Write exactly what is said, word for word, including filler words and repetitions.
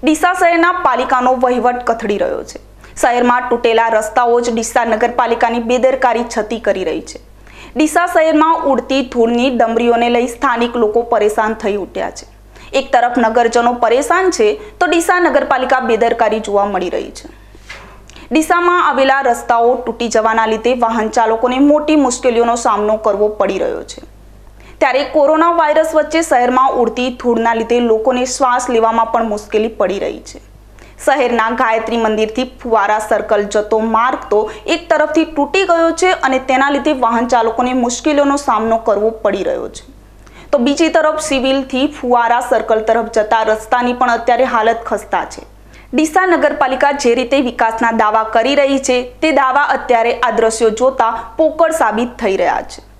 ડીસા શહેરના પાલિકાનો વહીવટ કથળી રહ્યો છે। શહેરમાં તૂટેલા રસ્તાઓ જ ડીસા નગરપાલિકાની બેદરકારી છતી કરી રહી છે। ડીસા શહેરમાં ઉડતી ધૂળની ડમરીઓને લઈ સ્થાનિક લોકો પરેશાન થઈ ઉઠ્યા છે। એક તરફ નગરજનો પરેશાન છે તો ડીસા નગરપાલિકા બેદરકારી જોવા મળી રહી છે। ડીસામાં આવેલા રસ્તાઓ તૂટી જવાના લીધે વાહન ચાલકોને મોટી મુશ્કેલીઓનો સામનો કરવો પડી રહ્યો છે। ત્યારે કોરોના વાયરસ વચ્ચે શહેરમાં ઉડતી ધૂળના લીધે લોકોને શ્વાસ લેવામાં પણ મુશ્કેલી પડી રહી છે। શહેરના ગાયત્રી મંદિરથી ફુવારા સર્કલ જતો માર્ગ તો એક તરફથી તૂટી ગયો છે અને તેના લીધે વાહન ચાલકોને મુશ્કેલીઓનો સામનો કરવો પડી રહ્યો છે, તો બીજી તરફ સિવિલથી ફુવારા સર્કલ તરફ જતા રસ્તાની પણ અત્યારે હાલત ખસ્તા છે। ડીસા નગરપાલિકા જે રીતે વિકાસના દાવા કરી રહી છે તે દાવા અત્યારે આ દ્રશ્યો જોતા પોકળ સાબિત થઈ રહ્યા છે।